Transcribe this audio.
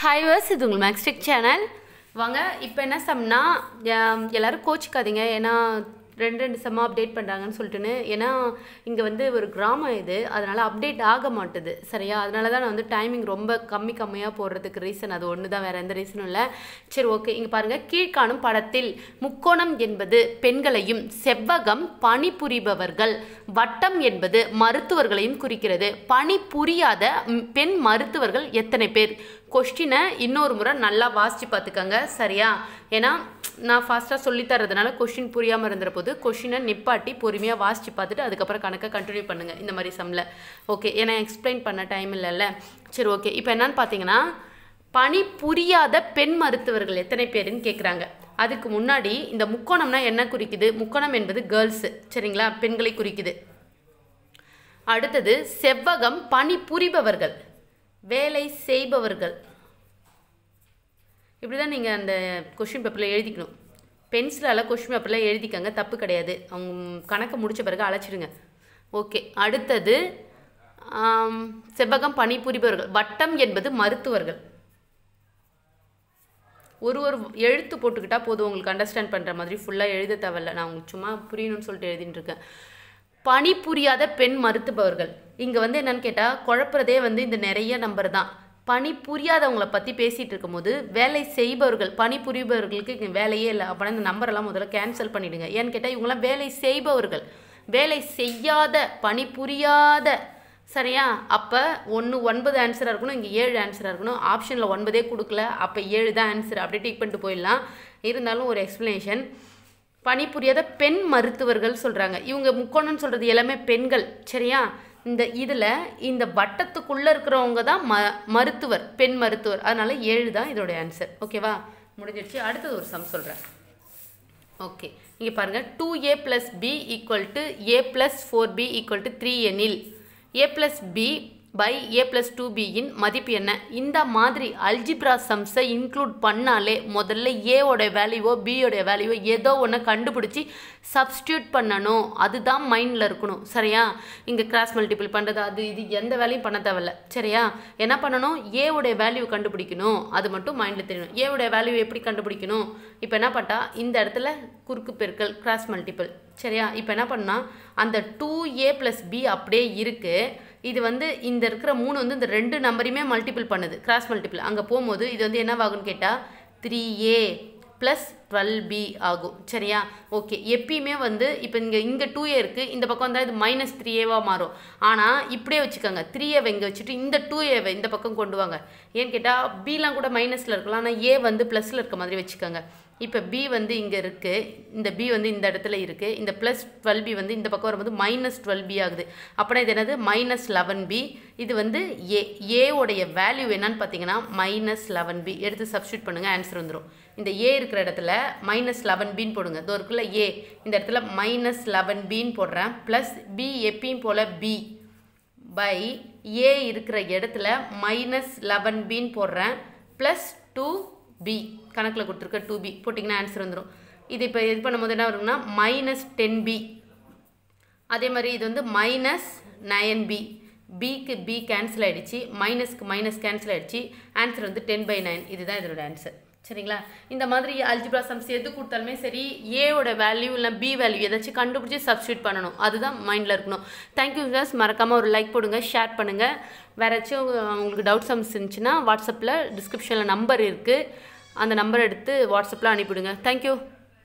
Hi viewers, இது உங்கள் maths tech channel. வாங்க இப்போ என்ன சம்னா எல்லாரும் கோச்சிக்காதீங்க, ஏன்னா ரெண்டு சம்மா அப்டேட் பண்ணுறாங்கன்னு சொல்லிட்டுன்னு. ஏன்னா இங்கே வந்து ஒரு கிராமம் இது, அதனால் அப்டேட் ஆக மாட்டுது சரியா. அதனால தான் நான் வந்து டைமிங் ரொம்ப கம்மியாக போடுறதுக்கு ரீசன் அது ஒன்று தான், வேறு எந்த ரீசனும் இல்லை. சரி ஓகே, இங்கே பாருங்கள், கீழ்காணும் படத்தில் முக்கோணம் என்பது பெண்களையும் செவ்வகம் பணிபுரிபவர்கள், வட்டம் என்பது மருத்துவர்களையும் குறிக்கிறது. பணிபுரியாத பெண் மருத்துவர்கள் எத்தனை பேர்? கொஸ்டினை இன்னொரு முறை நல்லா வாசித்து பார்த்துக்கோங்க சரியா. ஏன்னா நான் ஃபாஸ்ட்டாக சொல்லித்தரதுனால கொஸ்டின் புரியாமல் இருந்துற போது கொஸ்டினை நிப்பாட்டி பொறுமையாக வாசித்து பார்த்துட்டு அதுக்கப்புறம் கணக்கை கண்டினியூ பண்ணுங்கள் இந்த மாதிரி சம்மில். ஓகே, ஏன்னா எக்ஸ்பிளைன் பண்ண டைம் இல்லைல்ல. சரி ஓகே, இப்போ என்னன்னு பார்த்தீங்கன்னா பணி புரியாத பெண் மருத்துவர்கள் எத்தனை பேருன்னு கேட்குறாங்க. அதுக்கு முன்னாடி இந்த முக்கோணம்னா என்ன குறிக்குது? முக்கோணம் என்பது கேர்ள்ஸு சரிங்களா, பெண்களை குறிக்குது. அடுத்தது செவ்வகம் பணி புரிபவர்கள், வேலை செய்பவர்கள். இப்படி தான் நீங்கள் அந்த கொஷின் பேப்பரில் எழுதிக்கணும். பென்சிலால் கொஷின் பேப்பரில் எழுதிக்கங்க, தப்பு கிடையாது. அவங்க கணக்கை முடித்த பிறகு அழைச்சிடுங்க. ஓகே, அடுத்தது செவ்வகம் பணிபுரிபவர்கள், வட்டம் என்பது மருத்துவர்கள். ஒரு எழுத்து போட்டுக்கிட்டால் போதும், உங்களுக்கு அண்டர்ஸ்டாண்ட் பண்ணுற மாதிரி ஃபுல்லாக எழுத தேவையில்லை. நான் உங்களுக்கு சும்மா புரியணும்னு சொல்லிட்டு எழுதிட்டு இருக்கேன். பணிபுரியாத பெண் மருத்துவர்கள், இங்கே வந்து என்னென்னு கேட்டால் குழப்பறதே வந்து இந்த நிறைய நம்பர் தான். பணி புரியாதவங்களை பற்றி பேசிகிட்டு இருக்கும்போது வேலை செய்பவர்கள், பணி புரிபவர்களுக்கு இங்கே வேலையே இல்லை. அப்படின்னா இந்த நம்பரெல்லாம் முதல்ல கேன்சல் பண்ணிவிடுங்க. ஏன்னு கேட்டால் இவங்களாம் வேலை செய்பவர்கள், வேலை செய்யாத பணி புரியாத சரியா. அப்போ 9 ஆன்சராக இருக்கணும், இங்கே 7 ஆன்சராக இருக்கணும். ஆப்ஷனில் 9 கொடுக்கல, அப்போ 7 தான் ஆன்சர். அப்படியே டிக் பண்ணிட்டு போயிடலாம். இருந்தாலும் ஒரு எக்ஸ்ப்ளனேஷன். பணிபுரியாத பெண் மருத்துவர்கள் சொல்கிறாங்க. இவங்க முக்கோணம்னு சொல்கிறது எல்லாமே பெண்கள் சரியா. இதில் இந்த வட்டத்துக்குள்ளே இருக்கிறவங்க தான் மருத்துவர், பெண் மருத்துவர். அதனால் 7 தான் இதோடைய ஆன்சர். ஓகேவா, முடிஞ்சிடுச்சு. அடுத்தது ஒரு சம் சொல்கிறேன். ஓகே, இங்கே பாருங்கள், 2a + b = a + 4b = 3 எனில் a + b by a + 2b இன் மதிப்பு என்ன? இந்த மாதிரி அல்ஜிப்ரா சம்ஸை இன்க்ளூட் பண்ணாலே முதல்ல ஏவோட வேல்யூவோ பியோடைய வேல்யூவோ ஏதோ ஒன்று கண்டுபிடிச்சி சப்ஸ்டியூட் பண்ணணும். அதுதான் மைண்டில் இருக்கணும் சரியா. இங்கே கிராஸ் மல்டிபிள் பண்ணுறது அது இது எந்த வேலையும் பண்ண தேவையில்ல சரியா. என்ன பண்ணணும்? ஏவோடைய வேல்யூ கண்டுபிடிக்கணும், அது மட்டும் மைண்டில் தெரியணும். ஏவோடைய வேல்யூ எப்படி கண்டுபிடிக்கணும்? இப்போ என்ன பண்ணிட்டா இந்த இடத்துல குறுக்கு பெருக்கல் கிராஸ் மல்டிபிள் சரியா. இப்போ என்ன பண்ணால் அந்த 2a + b அப்படியே இருக்குது. இது வந்து இந்த இருக்கிற 3 வந்து இந்த 2 நம்பரையுமே மல்டிபிள் பண்ணுது, கிராஸ் மல்டிபிள். அங்கே போகும்போது இது வந்து என்ன ஆகும்னு கேட்டால் 3a + 12b ஆகும் சரியா. ஓகே, எப்பயுமே வந்து இப்போ இங்கே 2a இருக்குது, இந்த பக்கம் வந்தால் இது -3aவாக மாறும். ஆனால் இப்படியே வச்சுக்கோங்க, 3a இங்கே வச்சுட்டு இந்த 2a இந்த பக்கம் கொண்டு வாங்க. ஏன்னு கேட்டால் பிலாம் கூட மைனஸில் இருக்கலாம், ஆனால் a வந்து ப்ளஸில் இருக்க மாதிரி வச்சுக்கோங்க. இப்போ b வந்து இங்கே இருக்குது, இந்த b வந்து இந்த இடத்துல இருக்குது, இந்த +12b வந்து இந்த பக்கம் வரும்போது -12b ஆகுது. அப்படின்னா இது என்னது? -11b. இது வந்து ஏவோடைய வேல்யூ என்னன்னு பார்த்தீங்கன்னா -11b. எடுத்து சப்ஸ்டியூட் பண்ணுங்கள், ஆன்சர் வந்துடும். இந்த a இருக்கிற இடத்துல -11bன்னு போடுங்க. இதோ இருக்குல்ல a, இந்த இடத்துல -11bன்னு போடுறேன். ப்ளஸ் b எப்பயும் போல் b பை a இருக்கிற இடத்துல -11bன்னு போடுறேன். ப்ளஸ் 2b கணக்கில் கொடுத்துருக்க 2b போட்டிங்கன்னா ஆன்சர் வந்துடும். இது இப்போ இது பண்ணும்போது என்ன வரும்னா -10b. அதே மாதிரி இது வந்து -9b. பிக்கு b கேன்சல் ஆகிடுச்சு, மைனஸ்க்கு மைனஸ் கேன்சல் ஆகிடுச்சு. ஆன்சர் வந்து 10/9. இதுதான் இதோட ஆன்சர் சரிங்களா. இந்த மாதிரி அல்ஜிப்ரா சம்ஸ் எது கொடுத்தாலுமே சரி, ஏவோட வேல்யூ இல்லை பி வேல்யூ ஏதாச்சும் கண்டுபிடிச்சி சப்ஸ்டியூட் பண்ணணும், அதுதான் மைண்டில் இருக்கணும். தேங்க்யூ வியூவர்ஸ், மறக்காமல் ஒரு லைக் போடுங்க, ஷேர் பண்ணுங்கள். வேறாச்சும் உங்களுக்கு டவுட் சம்ஸ் இருந்துச்சுன்னா வாட்ஸ்அப்பில் டிஸ்கிரிப்ஷனில் நம்பர் இருக்குது, அந்த நம்பர் எடுத்து வாட்ஸ்அப்பில் அனுப்பிவிடுங்க. தேங்க்யூ.